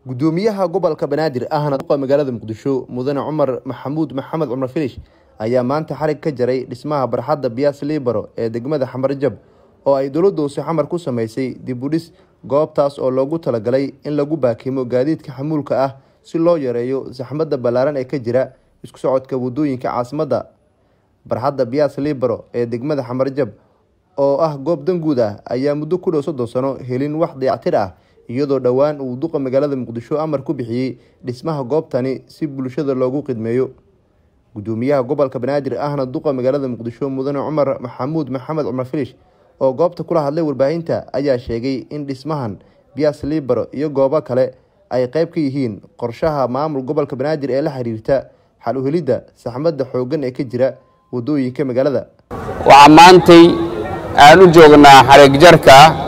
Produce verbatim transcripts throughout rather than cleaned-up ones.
gudoomiyaha gobolka Banaadir ahna duqa magaalada Muqdisho mudane Cumar Maxamuud Maxamed Cumar Filish ayaa maanta xarig ka jaray dhismaha barxadda Biyaas Liibaro ee degmada Xamarjab oo ay dowladdu si xamar ku sameysay dib u dhis goobtaas oo loogu talagalay in lagu baakimo gaadiidka xamuulka ah si loo yareeyo saxmadda balaaran ee ka jira isku socodka wadooyinka caasimadda. barxadda Biyaas Liibaro ee degmada Xamarjab oo ah goob danguud ah ayaa muddo ku dhow soddon sano helin wax dayactir ah iyadoo dhawaan uu duqa magaalada Muqdisho amar ku bixiyay dhismaha goobtani si bulshada loogu qidmeeyo. gudoomiyaha gobolka Banaadir ahna duqa magaalada Muqdisho mudane Cumar Maxamuud Maxamed Cumar Filish oo goobta kula hadlay warbaahinta ayaa sheegay in dhismahan Biyaas Liibaro iyo goobo kale ay qayb ka yihiin qorshaha maamul gobolka Banaadir ee la xiriirta xal u helidda saxmadda xooggan ee ka jira wadooyinka magaalada. waxaa maantay aan u joognaa xarig jarka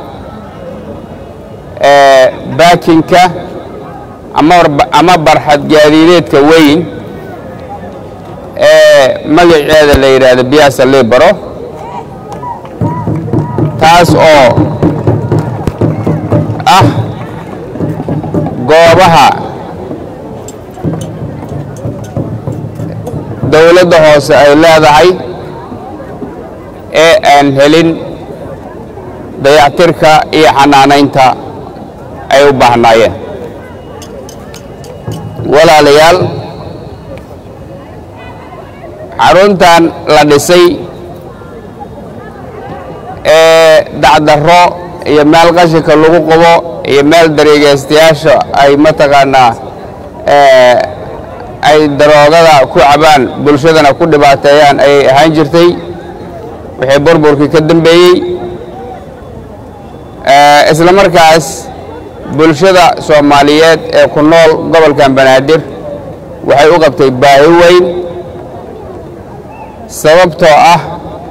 ee baakinka ama ama barxad gaadiideedka weyn ee magaceeda la yiraahdo Biyaas Liibaro taas oo ah goobaha dawladda hoose ay leedahay ee aan helin dayactirka iyo xanaanaynta ay u baahnaayeen. walaalayaal xaruntan la dhisay ee dacdarro iyo meel qashinka lagu qabo iyo meel dariiqaystayaasha ay mataqaanaa ee ay daroogada ku cabaan bulshadana ku dhibaateeyaan ay ahaan jirtay wixii burburkii ka dambeeyay ee isla markaas bulshada Soomaaliyeed ee ku nool gobolka Banaadir waxay u qabtay baahi weyn sababtoo ah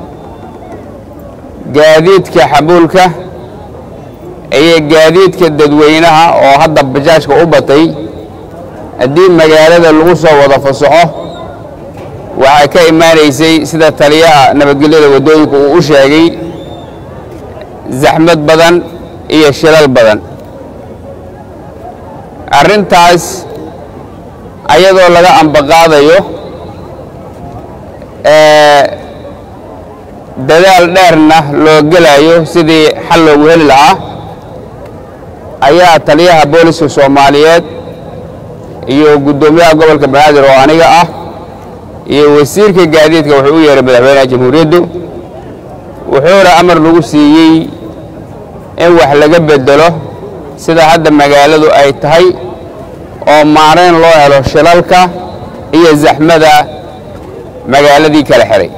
gaadiidka xamuulka iyo gaadiidka dadweynaha oo hadda bajaajka u batay haddii magaalada lagu soo wada fasaxo waxay ka imaanaysay sida taliyaha nabadgelyada wadooyinka uu u sheegay zaxmad badan iyo shilal badan. arrintaas ayadoo laga ambaqaadayo ee dadaal dheerna loo gelayo sidii xal loogu heli lahaa ayaa taliyaha booliska Soomaaliyeed iyo gudoomiyaha gobolka Banaadir oo aniga ah iyo wasiirka gaadiidka wuxuu u yeeray madaxweynaha jamhuuriyadda wuxuuna amar lagu siiyay in wax laga bedelo sida hadda magaaladu ay tahay oo maareen loo helo shilalka iyo zaxmada magaaladii kala xiray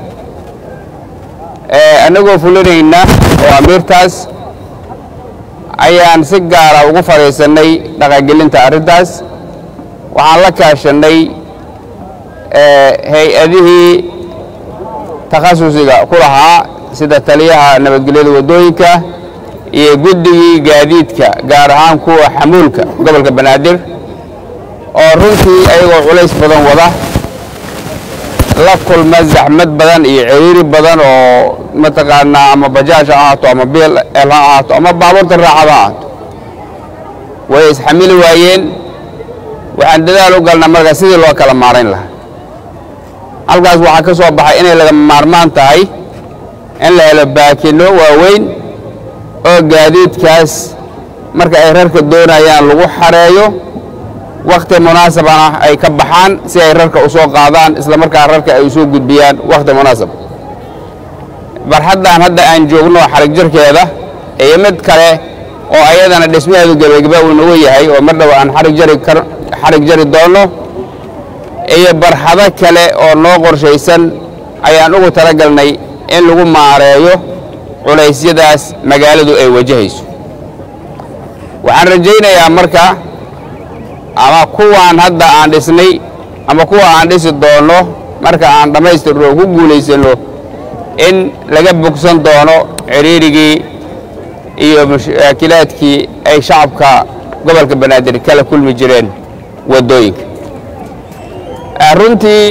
ee anagoo fulinayna oo amirtaas ayaan si gaar ah ugu fariisanay dhaqangelinta arrintaas. waxaan la kaashanay ee hay'adihii takhasusiga ku lahaa sida taliyaha nabadgelyada wadooyinka iyo guddigii gaadiidka gaar ahaan kuwa xamuulka gobolka Banaadir oo runtii ayagoo culays badan wada la kulma zaxmad badan iyo ciriiri badan oo mataqaanaa ama bajaaj ahaato ama bil ahaato ama baabuurta raaxada ahaato way isxamili waayeen. waxaan dadaal u galnaa marka sidii loo kala maarayn lahaa. halkaas waxaa ka soo baxay inay laga maarmaan tahay in la helo baakino waaweyn oo gaadiidkaas marka ay rarka doonayaan lagu xareeyo waqti munaasab ah ay ka baxaan si ay rarka u soo qaadaan isla markaa rarka ay u soo gudbiyaan waqti munaasab. barxaddan hadda aan joogno xarig jarkeeda iyo mid kale oo ayadana dhismaheedu gabagaba uu nagu yahay oo mar dhow aan xarig jari kar xarig jari doono iyo barxado kale oo noo qorshaysan ayaan ugu talagalnay in lagu maareeyo culeysyadaas magaaladu ay wajahayso. waxaan rajaynayaa marka ama kuwaan hadda aan dhisnay ama kuwa aan dhisi doono marka aan dhamaystirno ku guuleysano in laga bogsan doono ciriirigii iyo mushkilaadkii ay shacabka gobolka Banaadir kala kulmi jireen wadooyinka. runtii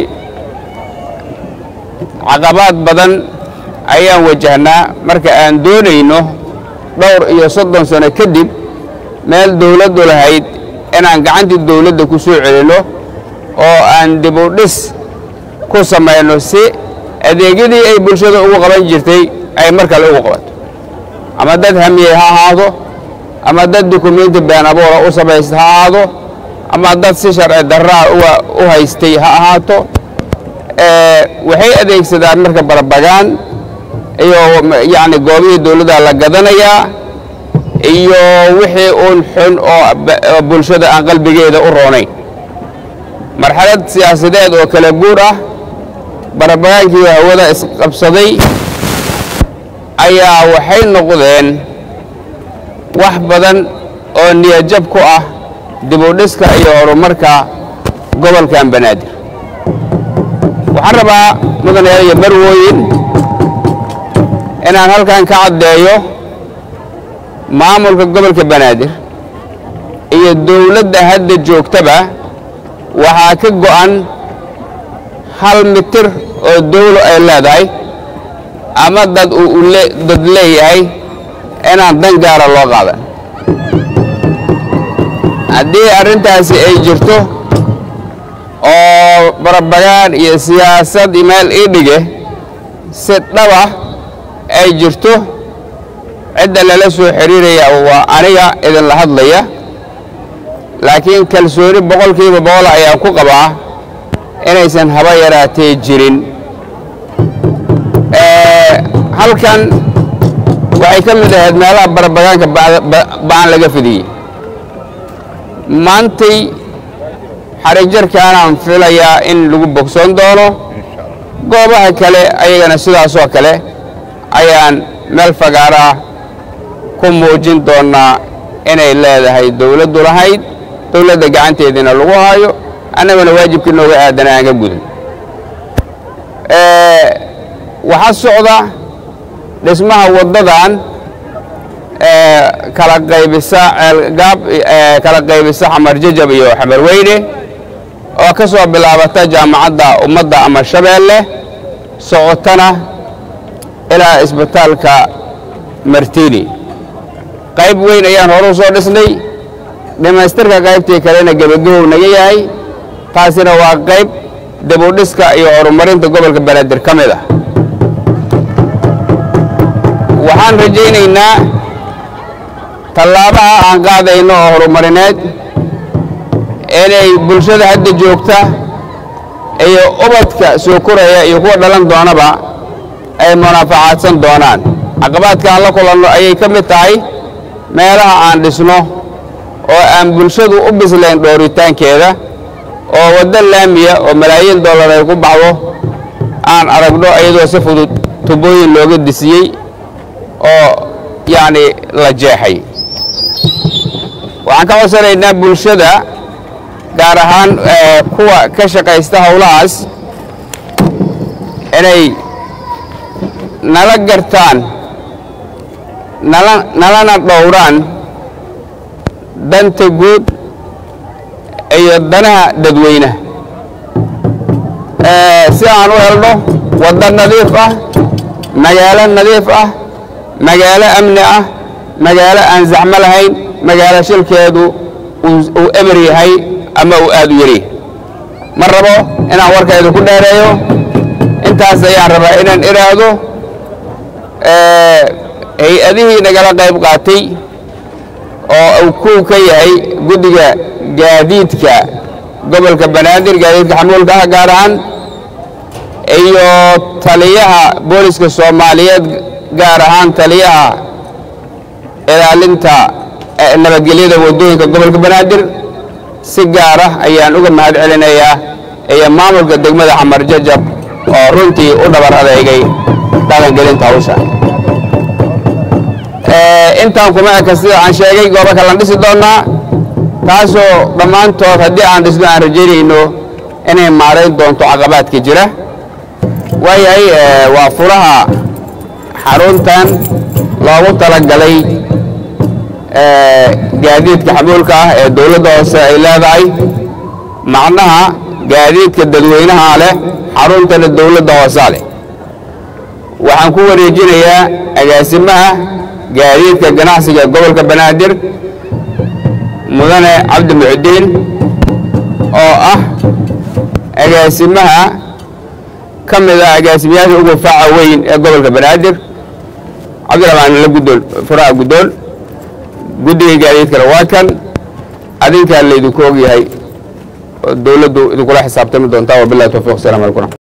caqabad badan ayaan wajahnaa marka aan doonayno dhowr iyo soddon sano kadib meel dawladdu lahayd inaan gacantii dawladda ku soo celino oo aan dib u dhis ku samayno si adeegyadii ay bulshada ugu qaban jirtay ay mar kale ugu qabato ama dad hamiyey ha ahaado ama dad dukumeenti been abuura u samaysta ha ahaado ama dad si sharci darraa u haystay ha ahaato waxay adeegsadaan marka barabagaan iyo yacni goobihii dawladda la gadanayaa iyo wixii uun xun oo bulshada aan qalbigeeda u roonayn marxalad siyaasadeed oo kala guur ah barabagaankii hawada isqabsaday ayaa waxay noqdeen wax badan oo niyajab ku ah dib u dhiska iyo horumarka gobolkan Banaadir waxaan rabaa mudanayaal iyo marwooyin inaan halkan ka caddeeyo maamulka gobolka Banaadir iyo dawladda hadda joogtaba waxaa ka go'an hal mitir oo dawlo ay leedahay ama dad uu dad leeyahay inaan dan gaara loo qaadan haddii arrintaasi ay jirto oo barabagaan iyo siyaasad imaal ii dhige si dhaba ay jirto cidda lala soo xiriiraya waa aniga idin la hadlaya laakiin kalsooni boqolkiiba boqol ayaan ku qabaa inaysan haba yaraatee jirin halkan waxay ka mid ahayd meelaha barabagaanka ba'an laga fidiyey maantay xarijarkaanaan filayaa in lagu bogsoon doono goobaha kale ayagana sidaasoo kale ayaan meel fagaaraa ku muujin doonaa inay leedahay dawladdu lahayd dawladda gacanteediina lagu haayo annaguna waajibkii nooga aadana aan ka gudin waxaa socda dhismaha waddadan kala qaybisa ceelgaab kala qaybisa xamar jajab iyo xamar weyne oo ka soo bilaabata jaamacadda ummadda ama shabeelle socotana ilaa isbitaalka martini qayb weyn ayaan hore u soo dhisnay dhamaystirka qaybtii kalena gebagabow naga yahay taasina waa qayb dib u dhiska iyo horumarinta gobolka Banaadir ka mid ah waxaan rajaynaynaa tallaabaha aan qaadayno oo horumarineed inay bulshada hadda joogta iyo ubadka soo koraya iyo kuwa dhalan doonaba ay munaafacaadsan doonaan caqabadka aan la kulanno ayay ka mid tahay meelaha aan dhisno oo aan bulshadu u bislayn dhooritaankeeda oo wadda laamiya oo malaayiin dollar ay ku baxdo aan aragno iyadoo si fudud tubooyin looga disiyey oo yacni la jeexay waxaan ka codsanaynaa bulshada gaar ahaan kuwa ka shaqaysta howlahaas inay nala gartaan nalana dhowraan danta guud iyo danaha dadweynaha si aan u helno wadda nadiif ah magaalo nadiif ah magaalo amni ah magaalo aan zaxmo lahayn magaalo shilkeedu uu emer yahay ama uu aad u yari ma rabo inaan warkayda ku dheereeyo intaas ayaan rabaa inaan iraado hay-adihii nagala qayb qaatay oo uu ku ka yahay guddiga gaadiidka gobolka Banaadir gaadiidka xamuulka ah gaar ahaan iyo taliyaha booliska Soomaaliyeed gaar ahaan taliyaha ilaalinta nabadgelyada wadooyinka gobolka Banaadir si gaar ah ayaan uga mahad celinayaa ee maamulka degmada Xamar Jajab oo runtii u dhabar adeegay dhaqangelinta hawsha intaan kuma eka sida aan sheegay goobo kala dhisi doonaa taasoo dhammaantood haddii aan dhisno aan rajaynayno inay maarayn doonto caqabadka jira waayahay waa furaha xaruntan loogu talagalay gaadiidka xamuulka ah ee dawladda hoose ay leedahay macnaha gaadiidka dadweynaha leh xaruntana dawladda hoose leh waxaan ku wareejinayaa agaasimaha gaadiidka ganacsiga gobolka Banaadir mudane cabdi mucdiin oo ah agaasimaha ka mid ah agaasimayaasha ugu faca weyn ee gobolka banaadir cabdiraxmaan la guddoon furaha guddoon guddiga gaadiidkana waa kan adinkaa laydinku og yahay dowladdu idinkula xisaabtami doontaa wabillahi tawfiiq. Assalaamu calaykum.